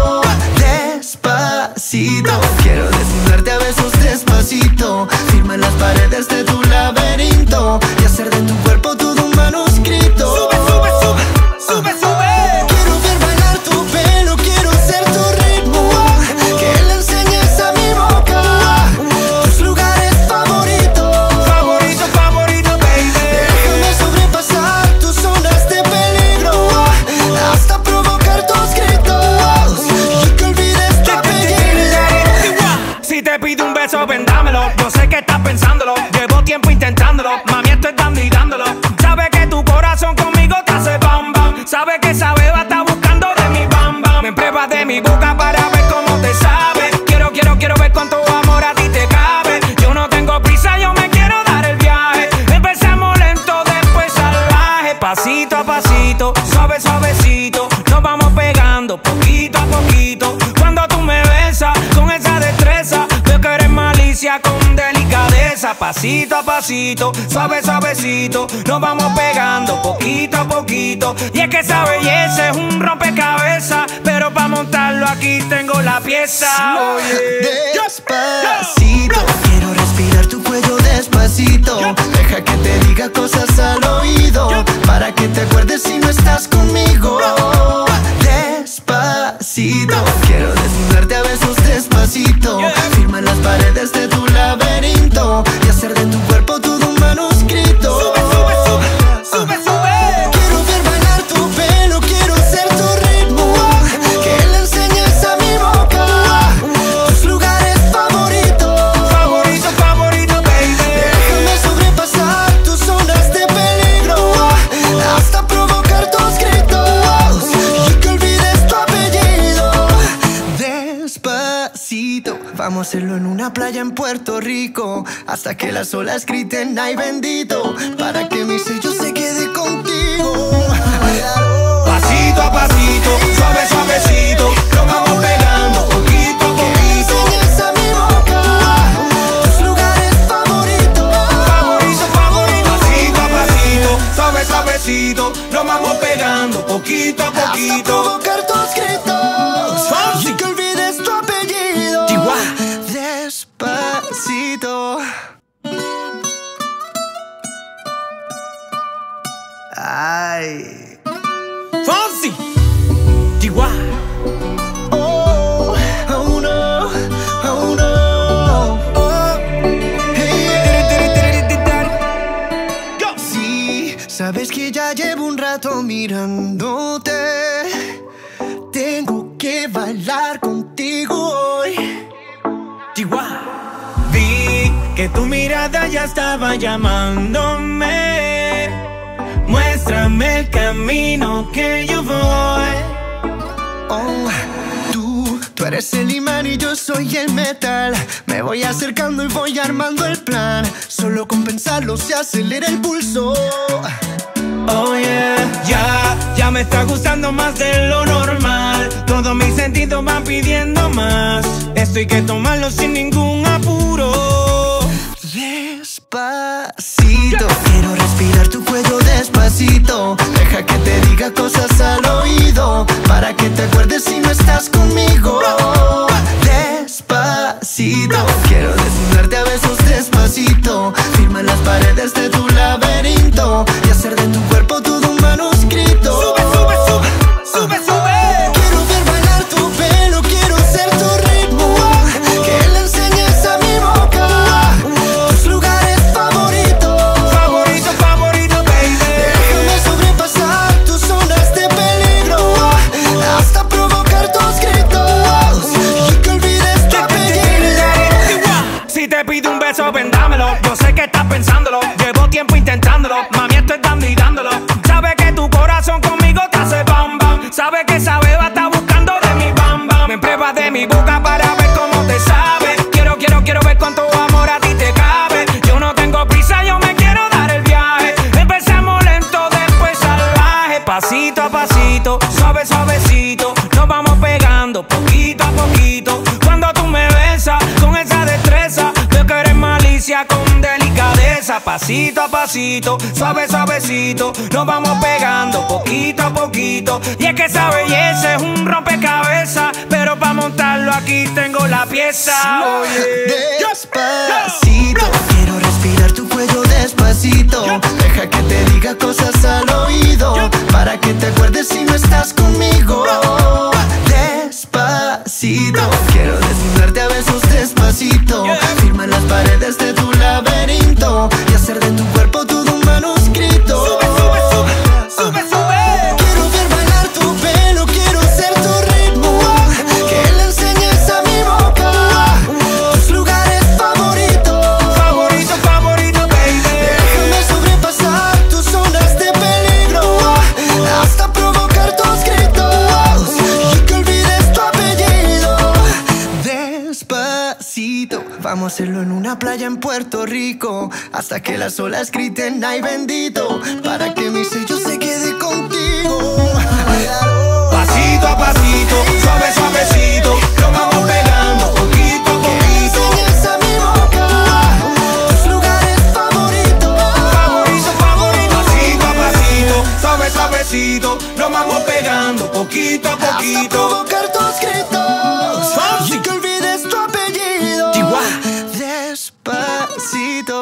Despacito, quiero desnudarte a besos despacito. Firma las paredes de tu laberinto y hacer de tu cuerpo todo un manuscrito. Sube, sube, sube, sube, sube. Quiero ver bailar tu pelo, quiero ser tu ritmo, que le enseñes a mi boca tus lugares favoritos. Favorito, favorito, baby. Déjame sobrepasar tus zonas de peligro, hasta provocar tus gritos y que olvides tu apellido. Si te pido un beso, vendámelo. Yo sé que estás pensándolo, llevo tiempo intentándolo. Mami, estoy dando y dándolo. Sabe que tu corazón conmigo te hace bam bam. Sabe que esa beba está buscando de mi bam bam. Me pruebas de mi boca para ver cómo te sabe. Quiero, quiero, quiero ver cuánto amor a ti te cabe. Yo no tengo prisa, yo me quiero dar el viaje. Empezamos lento, después salvaje. Pasito a pasito, suave, suavecito, nos vamos pegando poquito a poquito. Cuando tú me besas con esa destreza, veo que eres malicia con delicadeza. Pasito a pasito, suave, suavecito, nos vamos pegando poquito a poquito. Y es que esa belleza es un rompecabezas, pero para montarlo aquí tengo la pieza. Oye, Despacito, quiero respirar tu cuello despacito. Deja que te diga cosas al oído, para que te acuerdes si no estás conmigo. Despacito, quiero desnudarte a besos despacito. Firma las paredes de tu laberinto y hacer de tu cuerpo todo un manuscrito. Sube, sube, sube, sube, sube. Quiero ver bailar tu pelo, quiero ser tu ritmo, que le enseñes a mi boca tus lugares favoritos. Favorito, favorito, baby. Déjame sobrepasar tus zonas de peligro, hasta provocar tus gritos y que olvides tu apellido. Despacito, vamos a hacerlo en una playa en Puerto Rico, hasta que las olas griten ay bendito, para que mi sello se quede contigo. Pasito a pasito, suave, suavecito, nos vamos pegando poquito a Que le poquito. enseñes a mi boca tus lugares suavecito, nos vamos pegando poquito a poquito. Hasta provocar tus gritos Fonsi. y que olvides tu apellido. Chihuahua. Despacito. Ay. Fonsi. Chihuahua. Oh, oh no, oh no. Oh, hey, yeah. Sí, sabes que ya llevo un rato mirándote. Tengo que bailar contigo hoy. Chihuahua. Vi que tu mirada ya estaba llamándome. Muéstrame el camino que yo voy. Oh, tú, tú eres el imán y yo soy el metal. Me voy acercando y voy armando el plan. Solo con pensarlo se acelera el pulso. Oh yeah, ya, ya me está gustando más de lo normal. Todos mis sentidos van pidiendo más. Esto hay que tomarlo sin ningún apuro. Despacito, quiero respirar tu cuello despacito. Deja que te diga cosas al oído, para que te acuerdes si no estás conmigo. Despacito, quiero desnudarte a besos despacito. Firma las paredes de tu laberinto y hacer de tu cuerpo todo un manuscrito. Sube, sube, sube, sube, sube. Quiero ver bailar tu pelo, quiero ser tu ritmo. Que le enseñes a mi boca tus lugares favoritos. Favorito, favorito, baby. Déjame sobrepasar tus zonas de peligro, hasta provocar tus gritos y que olvides tu apellido. Si te pido un beso, vendámelo. Yo sé que estás pensándolo. Llevo tiempo intentándolo. Mami, esto es dando y dándolo. Sabes que tu corazón conmigo te hace bam bam. Sabes que esa beba está buscando de mi bam bam. Me pruebas de mi boca para ver cómo te sabe. Quiero, quiero, quiero ver cuánto amor a ti te cabe. Yo no tengo prisa, yo me quiero dar el viaje. Empezamos lento, después salvaje. Pasito a pasito, suave, suavecito. Nos vamos pegando poquito a poquito. Cuando tú me besas con esa destreza, veo que eres malicia con delicadeza. Pasito a pasito, suave, suavecito. Nos vamos pegando poquito a poquito. Y es que esa belleza es un rompecabezas, pero para montarlo aquí tengo la pieza. Oye, Despacito, quiero respirar tu cuello despacito. Deja que te diga cosas al oído, para que te acuerdes si no estás conmigo. Despacito, quiero desnudarte a besos despacito. Firma las paredes de tu laberinto y hacer de tu cuerpo todo un manuscrito. Sube, sube, sube, sube, sube. Quiero ver bailar tu pelo, quiero ser tu ritmo. Que le enseñes a mi boca tus lugares favoritos. Favorito, favorito, baby. Déjame sobrepasar tus zonas de peligro, hasta provocar tus gritos y que olvides tu apellido. Despacito, vamos a hacerlo en una playa en Puerto Rico, hasta que las olas griten ay bendito, para que mi sello se quede contigo. Pasito a pasito, suave, suavecito. Nos vamos pegando poquito a poquito. Enseñas a mi boca tus lugares favoritos. Favorito, favorito. Pasito a pasito, suave, suavecito. Nos vamos pegando poquito a Hasta poquito. provocar tus gritos Fonsi. y que olvides tu apellido. Chihuahua. Despacito.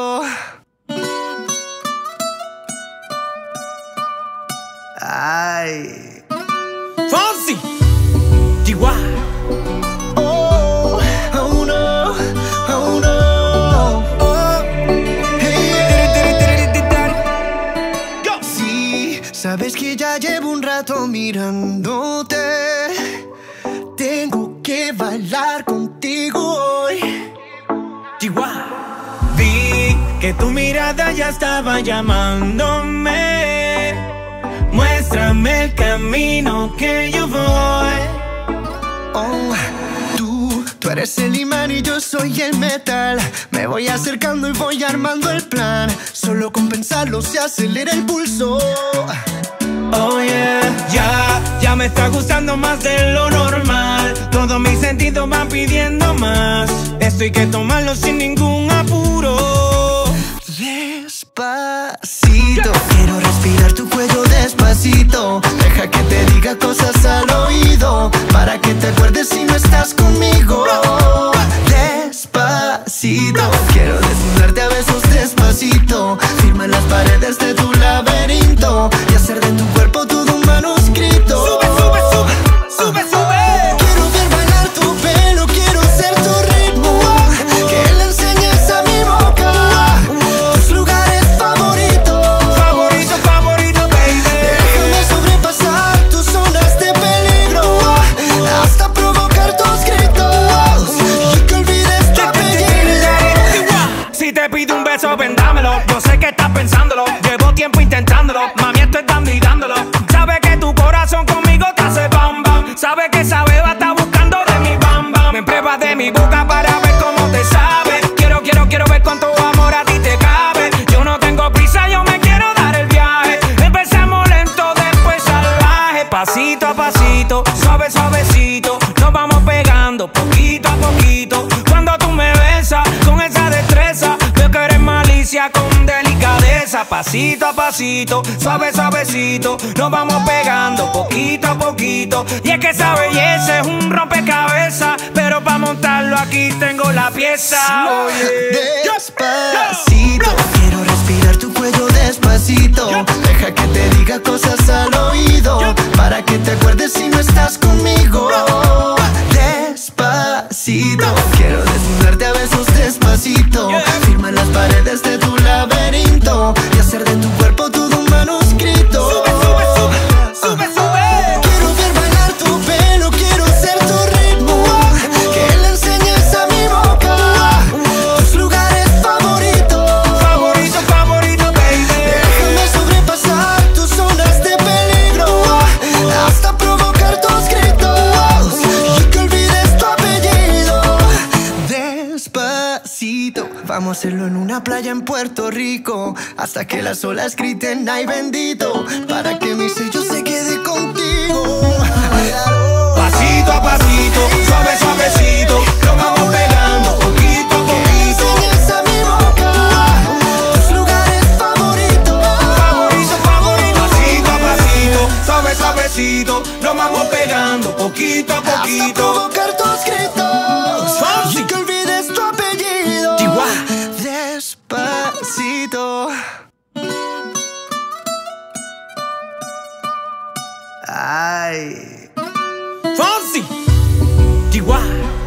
Ay. Fonsi. Chihuahua. Oh, oh no, oh no. Oh, hey, yeah. Sí, sabes que ya llevo un rato mirándote. Tengo que bailar contigo hoy. Chihuahua. Vi que tu mirada ya estaba llamándome. Muéstrame el camino que yo voy. Oh, tú, tú eres el imán y yo soy el metal. Me voy acercando y voy armando el plan. Solo con pensarlo se acelera el pulso. Oh yeah, ya, ya me está gustando más de lo normal. Todos mis sentidos van pidiendo más. Esto hay que tomarlo sin ningún apuro. Despacito, quiero respirar tu cuello despacito. Deja que te diga cosas al oído, para que te acuerdes si no estás conmigo. Despacito, quiero desnudarte a besos despacito. Firma en las paredes de tu laberinto y hacer de tu cuerpo todo un manuscrito. Sube, sube, sube, sube, sube. Quiero ver bailar tu pelo, quiero ser tu ritmo, que le enseñes a mi boca tus lugares favoritos. Favorito, favorito, baby. Déjame sobrepasar tus zonas de peligro, hasta provocar tus gritos y que olvides tu apellido. Si te pido un beso, ven dámelo. Yo sé que estás pensándolo, llevo tiempo intentándolo. Mami, esto es dando y dándolo. Sabe que tu corazón conmigo te hace bam bam. Sabe que esa beba está buscando de mi bam bam. Me pruebas de mi boca para ver cómo te sabe. Quiero, quiero, quiero ver cuánto amor a ti te cabe. Yo no tengo prisa, yo me quiero dar el viaje. Empezamos lento, después salvaje. Pasito a pasito, suave, suavecito. Nos vamos pegando poquito a poquito. Cuando tú me besas con esa destreza, veo que eres malicia con delicadeza. Pasito a pasito, suave, suavecito. Nos vamos pegando poquito a poquito. Y es que esa belleza es un rompecabezas, pero para montarlo aquí tengo la pieza. Oye. Despacito, quiero respirar tu cuello despacito. Deja que te diga cosas al oído, para que te acuerdes si no estás conmigo. Despacito, quiero desnudarte a besos despacito. Firma en las paredes de tu laberinto y hacer de tu cuerpo todo un manuscrito. Sube, sube, sube, sube, sube. Quiero ver bailar tu pelo, quiero ser tu ritmo, que le enseñes a mi boca tus lugares favoritos. Favorito, favorito, baby. Déjame sobrepasar tus zonas de peligro, hasta provocar tus gritos y que olvides tu apellido. Despacito, vamos a hacerlo en una playa en Puerto Rico, hasta que las olas griten ay bendito, para que mi sello se quede contigo. Pasito a pasito, suave, suavecito. Nos vamos pegando poquito a poquito. Enseñes a mi boca tus lugares favoritos. Favorito, favorito. Pasito a pasito, suave, suavecito. Nos vamos pegando poquito a Hasta poquito. provocar tus gritos Fancy. y que olvides tu apellido. Chihuahua. Despacito. Ay. Fonsi, Chihuahua.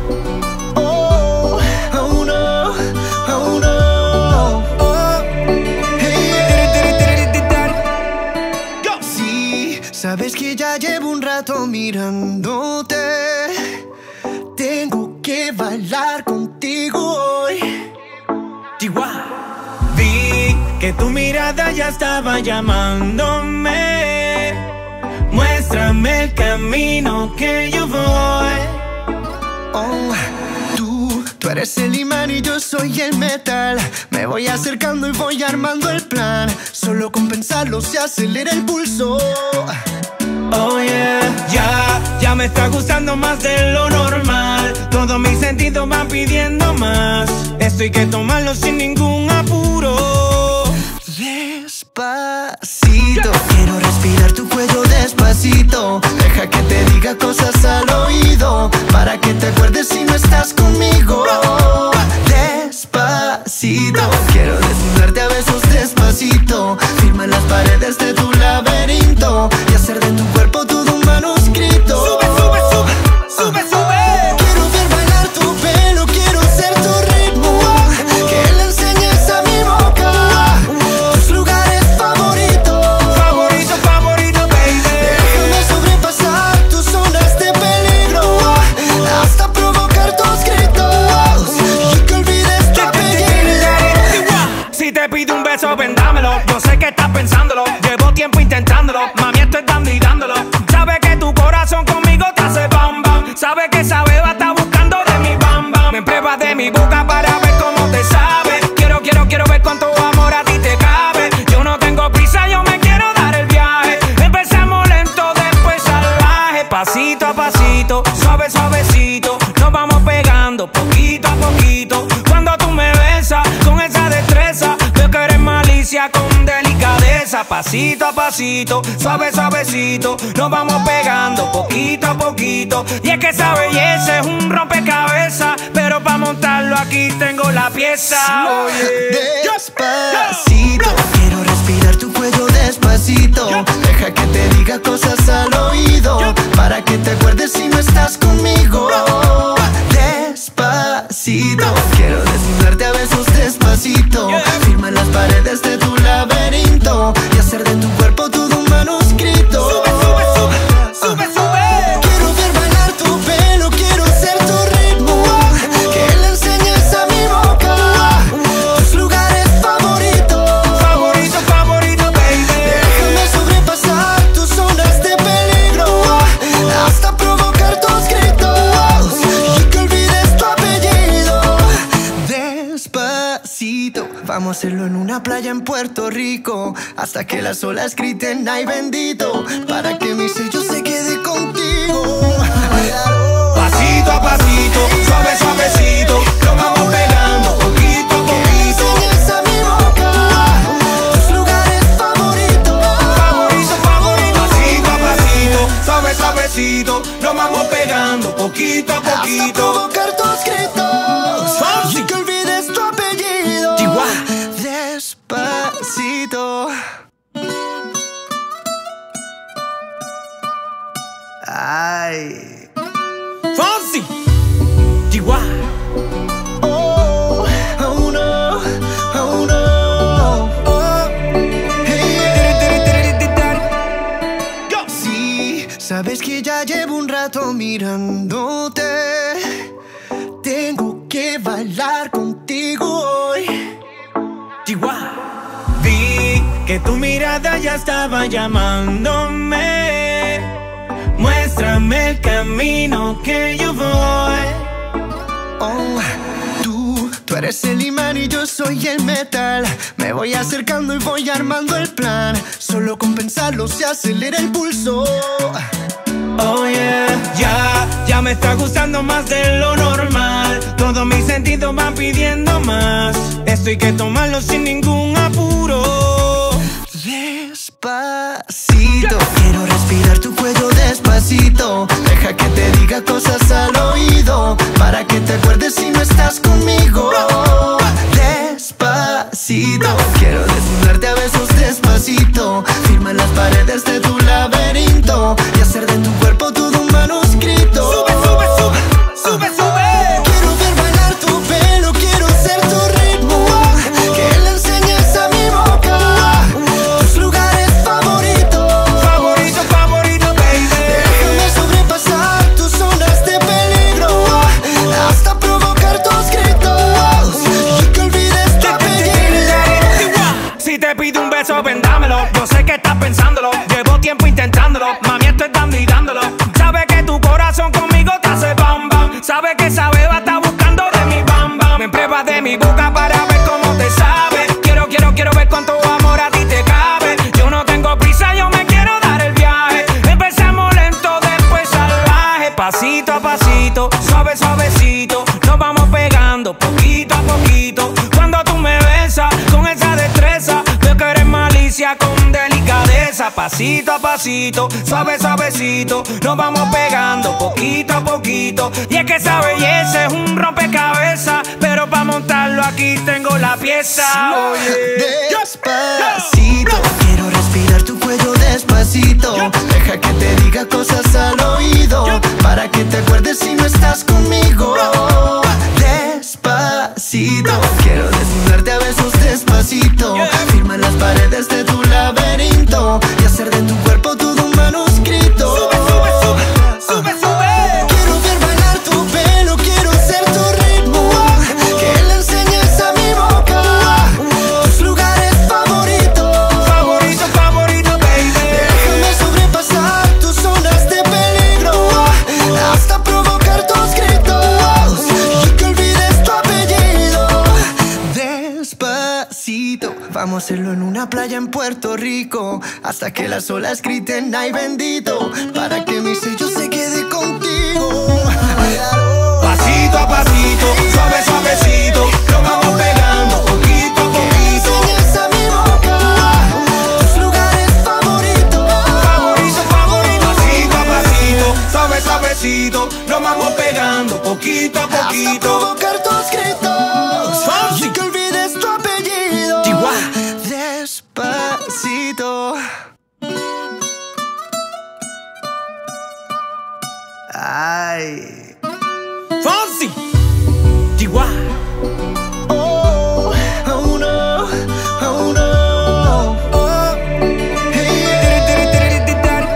Oh, oh no, oh no. Oh, hey, yeah. Sí, sabes que ya llevo un rato mirándote. Tengo que bailar contigo hoy. Chihuahua. Vi que tu mirada ya estaba llamándome. Muéstrame el camino que yo voy. Oh, tú, tú eres el imán y yo soy el metal. Me voy acercando y voy armando el plan. Solo con pensarlo se acelera el pulso. Oh yeah, ya, ya me está gustando más de lo normal. Todos mis sentidos van pidiendo más. Esto hay que tomarlo sin ningún apuro. Despacito, quiero respirar tu cuello despacito. Deja que te diga cosas al oído, para que te acuerdes si no estás conmigo. Despacito, quiero desnudarte a besos despacito. Firma en las paredes de tu laberinto y hacer de tu cuerpo todo un manuscrito. Sube, sube, sube, sube, sube. Quiero ver bailar tu pelo, quiero ser tu ritmo, que le enseñes a mi boca tus lugares favoritos. Favorito, favorito, baby. Déjame sobrepasar tus zonas de peligro, hasta provocar tus gritos y que olvides tu apellido. Si te pido un beso, ven dámelo. Yo sé que estás pensándolo, llevo tiempo intentándolo. Mami, esto es dando y dándolo. Sabe que tu corazón conmigo te hace bam bam. Sabe que esa beba está buscando de mi bam bam. Me pruebas de mi boca para ver cómo te sabe. Quiero, quiero, quiero ver cuánto amor a ti te cabe. Yo no tengo prisa, yo me quiero dar el viaje. Empezamos lento, después salvaje. Pasito a pasito, suave, suavecito. Nos vamos pegando poquito a poquito. Cuando tú me besas con esa destreza, veo que eres malicia con delicadeza. cabeza, pasito a pasito, suave, suavecito, nos vamos pegando poquito a poquito. Y es que esa belleza es un rompecabezas, pero para montarlo aquí tengo la pieza. Oye, despacito, quiero respirar tu cuello despacito. Deja que te diga cosas al oído, para que te acuerdes si no estás conmigo. Despacito, quiero desnudarte a besos despacito. Firma las paredes de tu laberinto y hacer de tu cuerpo todo un manuscrito. Sube, sube, sube, sube, sube. Quiero ver bailar tu pelo, quiero ser tu ritmo, que le enseñes a mi boca tus lugares favoritos. Favorito, favorito, baby. Déjame sobrepasar tus zonas de peligro, hasta provocar tus gritos y que olvides tu apellido. Despacito, vamos a hacerlo en una playa en Puerto Rico, hasta que las olas griten ay bendito, para que mi sello se quede contigo. Pasito a pasito, suave, suavecito, nos vamos pegando poquito a poquito. Enseñas a mi boca tus lugares favoritos. Favorito, favorito. Pasito a pasito, suave, suavecito, nos vamos pegando poquito a Hasta poquito. provocar tus gritos Fonsi. y que olvides tu apellido. Chihuahua. Despacito. Ay. Fonsi, Chihuahua. Oh, oh no, oh no. Oh, hey, yeah. Sí, sabes que ya llevo un rato mirándote. Tengo que bailar contigo hoy. Chihuahua. Vi que tu mirada ya estaba llamándome. Muéstrame el camino que yo voy. Oh, tú, tú eres el imán y yo soy el metal. Me voy acercando y voy armando el plan. Solo con pensarlo se acelera el pulso. Oh yeah, ya, ya me está gustando más de lo normal. Todos mis sentidos van pidiendo más. Esto hay que tomarlo sin ningún apuro. Despacito, quiero respirar tu cuello despacito. Deja que te diga cosas al oído, para que te acuerdes si no estás conmigo. Despacito, quiero desnudarte a besos despacito. Firma las paredes de tu laberinto y hacer de tu cuerpo todo un manuscrito. Sube, sube, sube, sube, sube. Quiero ver bailar tu pelo, quiero ser tu ritmo, que le enseñes a mi boca tus lugares favoritos. Favorito, favorito, baby. Déjame sobrepasar tus zonas de peligro, hasta provocar tus gritos y que olvides tu apellido. Si te pido un beso, vendámelo. Yo sé que estás pensándolo, llevo tiempo intentándolo. Mami, esto es dando y dándolo. Sabe que tu corazón conmigo te hace bam bam. Sabe que esa beba está buscando de mi bam bam. Me pruebas de mi boca para ver cómo te sabe. Quiero, quiero, quiero ver cuánto amor a ti te cabe. Yo no tengo prisa, yo me quiero dar el viaje. Empezamos lento, después salvaje. Pasito a pasito, suave, suavecito, nos vamos pegando poquito a poquito. Cuando tú me besas con esa destreza, veo que eres malicia con delicadeza. Pasito a pasito, suave, suavecito, nos vamos pegando poquito a poquito. Y es que esa belleza es un rompecabezas, pero para montarlo aquí tengo la pieza. Oye, Despacito, quiero respirar tu cuello despacito. Deja que te diga cosas al oído, para que te acuerdes si no estás conmigo. Despacito, quiero desnudarte a besos despacito. Firma las paredes de tu laberinto y hacer de tu cuerpo todo un manuscrito. sube, sube, sube, sube, sube. Quiero ver bailar tu pelo, quiero ser tu ritmo, que le enseñes a mi boca tus lugares favoritos. Favorito, favorito, baby. Déjame sobrepasar tus zonas de peligro, hasta provocar tus gritos y que olvides tu apellido. Despacito, vamos a hacerlo en una playa en Puerto Rico, hasta que las olas griten ay bendito, para que mi sello se quede contigo. Pasito a pasito, suave, suavecito, nos vamos pegando poquito a poquito. Enseñas a mi boca tus nos vamos pegando poquito a poquito. Hasta provocar tus gritos Fonsi. y que olvides tu apellido. Chihuahua. Despacito. Ay. Fonsi. Chihuahua. Oh, oh no, oh no. Oh, hey.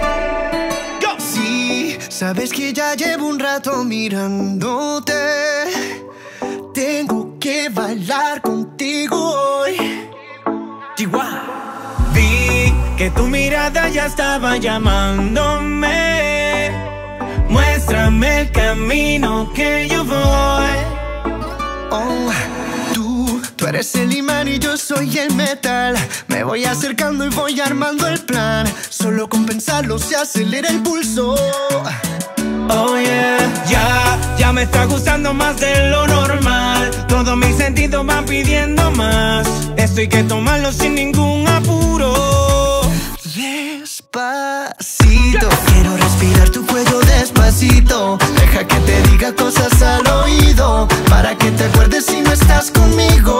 Sí, sabes que ya llevo un rato mirándote. Tengo que bailar contigo hoy. Chihuahua. Vi que tu mirada ya estaba llamándome. Muéstrame el camino que yo voy. Oh, tú, tú eres el imán y yo soy el metal. Me voy acercando y voy armando el plan. Solo con pensarlo se acelera el pulso. Oh yeah, ya, ya me está gustando más de lo normal. Todos mis sentidos van pidiendo más. Esto hay que tomarlo sin ningún apuro. Despacito, quiero respirar tu cuello despacito. Deja que te diga cosas al oído, para que te acuerdes si no estás conmigo.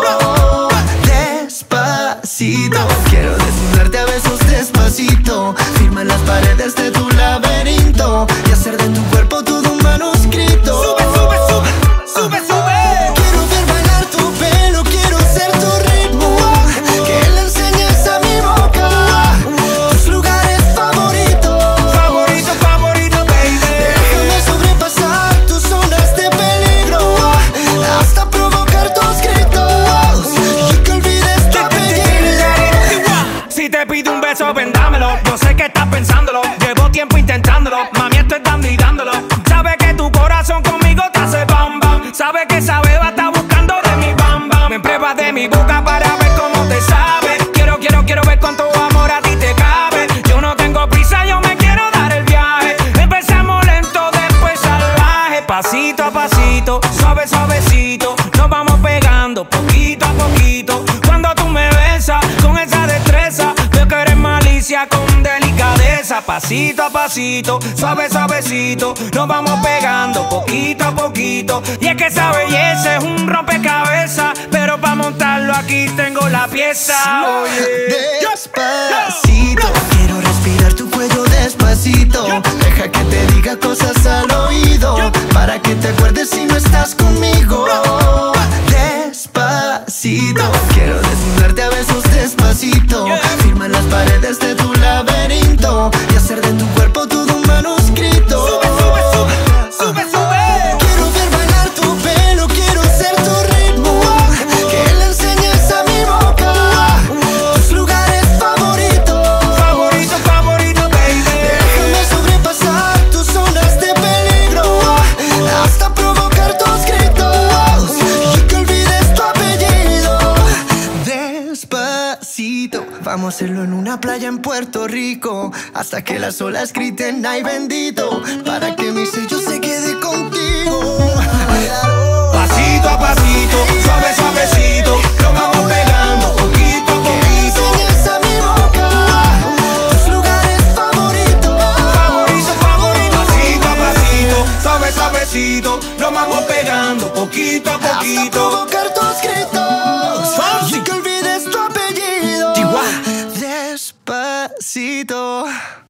Despacito, quiero desnudarte a besos despacito. Firma en las paredes de tu laberinto y hacer de tu cuerpo todo un manuscrito. Sube, sube, sube, sube, sube. Quiero ver bailar tu pelo, quiero ser tu ritmo. Que le enseñes a mi boca tus lugares favoritos. Favorito, favorito, baby. Déjame sobrepasar tus zonas de peligro, hasta provocar tus gritos y que olvides tu apellido. Si te pido un beso, ven dámelo. Yo sé que estás pensándolo, llevo tiempo intentándolo. Mami, esto es dando y dándolo. Sabe que tu corazón conmigo te hace bam bam. Sabe que esa beba está buscando de mi bam bam. Me pruebas de mi boca para ver cómo te sabe. Quiero, quiero, quiero ver cuánto amor a ti te cabe. Yo no tengo prisa, yo me quiero dar el viaje. Empezamos lento, después salvaje. Pasito a pasito, suave, suavecito. Nos vamos pegando poquito a poquito. Cuando tú me besas con esa destreza, veo que eres malicia con delicadeza. Pasito a pasito, suave, suavecito. Nos vamos pegando poquito a poquito. Y es que esa belleza es un rompecabezas, pero para montarlo aquí tengo la pieza. Oye. Despacito, quiero respirar tu cuello despacito. Deja que te diga cosas al oído, para que te acuerdes si no estás conmigo. Despacito, quiero desnudarte a besos despacito. Firma en las paredes de tu laberinto y hacer de tu cuerpo todo un manuscrito. Sube, sube, sube, sube, sube. Quiero ver bailar tu pelo, quiero ser tu ritmo. Que le enseñes a mi boca tus lugares favoritos. Favorito, favorito, baby. Déjame sobrepasar tus zonas de peligro, hasta provocar tus gritos y que olvides tu apellido. Despacito, vamos a hacerlo en una playa en Puerto Rico, hasta que las olas griten ay bendito, para que mi sello se quede contigo. Pasito a pasito, suave, suavecito. Nos vamos pegando poquito a poquito. Enseñes a mi boca tus lugares favoritos. Favorito, favorito. Pasito a pasito, suave, suavecito. Nos vamos pegando poquito a Hasta poquito. provocar tus gritos Fonsi. y que olvides tu apellido. Chihuahua. Despacito.